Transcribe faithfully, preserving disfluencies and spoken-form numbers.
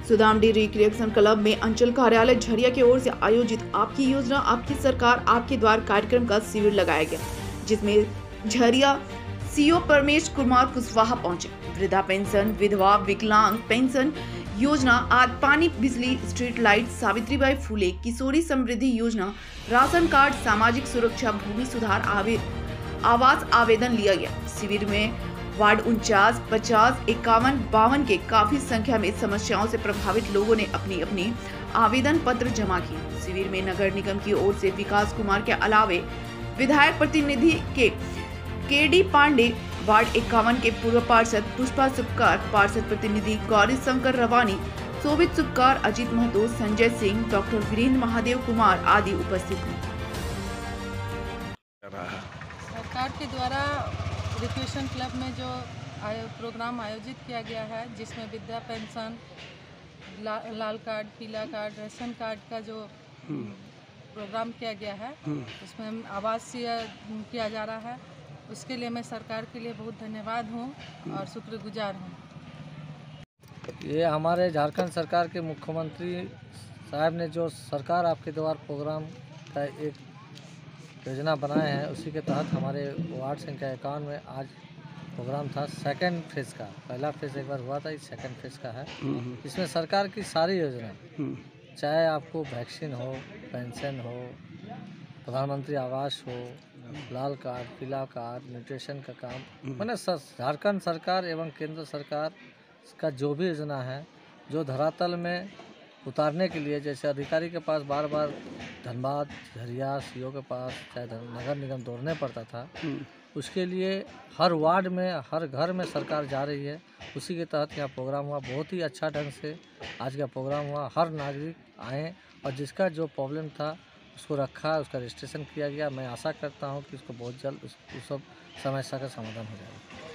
Sudamdih recreation club में अंचल कार्यालय झरिया की ओर से आयोजित आपकी योजना आपकी सरकार आपके द्वार कार्यक्रम का शिविर लगाया गया, जिसमें झरिया सीओ परमेश कुमार कुशवाहा पहुंचे। वृद्धा पेंशन, विधवा विकलांग पेंशन योजना, आज पानी, बिजली, स्ट्रीट लाइट, सावित्रीबाई फुले किशोरी समृद्धि योजना, राशन कार्ड, सामाजिक सुरक्षा, भूमि सुधार आवास आवेदन लिया गया। शिविर में वार्ड उनचास, पचास, इक्यावन, बावन के काफी संख्या में समस्याओं से प्रभावित लोगों ने अपनी अपनी आवेदन पत्र जमा किए। शिविर में नगर निगम की ओर से विकास कुमार के अलावे विधायक प्रतिनिधि के के डी पांडे, वार्ड इक्यावन के पूर्व पार्षद पुष्पा सुपकार, पार्षद प्रतिनिधि गौरी शंकर रवानी, शोभित सुपकार, अजीत महतो, संजय सिंह, डॉक्टर वीरेंद्र महादेव कुमार आदि उपस्थित हुए। सरकार के द्वारा रिक्रिएशन क्लब में जो आयो, प्रोग्राम आयोजित किया गया है, जिसमें विद्या पेंशन, ला, लाल कार्ड, पीला कार्ड, राशन कार्ड का जो प्रोग्राम किया गया है, उसमें आवासीय किया जा रहा है, उसके लिए मैं सरकार के लिए बहुत धन्यवाद हूँ और शुक्रगुजार हूँ। ये हमारे झारखंड सरकार के मुख्यमंत्री साहब ने जो सरकार आपके द्वार प्रोग्राम का एक योजना बनाए हैं, उसी के तहत हमारे वार्ड संख्या इक्यावन में आज प्रोग्राम था। सेकंड फेज़ का, पहला फेज़ एक बार हुआ था, इस सेकंड फेज़ का है। इसमें सरकार की सारी योजना, चाहे आपको वैक्सीन हो, पेंशन हो, प्रधानमंत्री आवास हो, लाल कार्ड, पीला कार्ड, न्यूट्रिशन का काम, मैंने झारखंड सरकार एवं केंद्र सरकार का जो भी योजना है, जो धरातल में उतारने के लिए, जैसे अधिकारी के पास बार बार धनबाद, झरिया, सीओ के पास, चाहे नगर निगम दौड़ने पड़ता था, उसके लिए हर वार्ड में, हर घर में सरकार जा रही है। उसी के तहत यहाँ प्रोग्राम हुआ, बहुत ही अच्छा ढंग से आज का प्रोग्राम हुआ। हर नागरिक आए और जिसका जो प्रॉब्लम था उसको रखा, उसका रजिस्ट्रेशन किया गया। मैं आशा करता हूँ कि इसको बहुत जल्द उस, उस सब समस्या का समाधान हो जाएगा।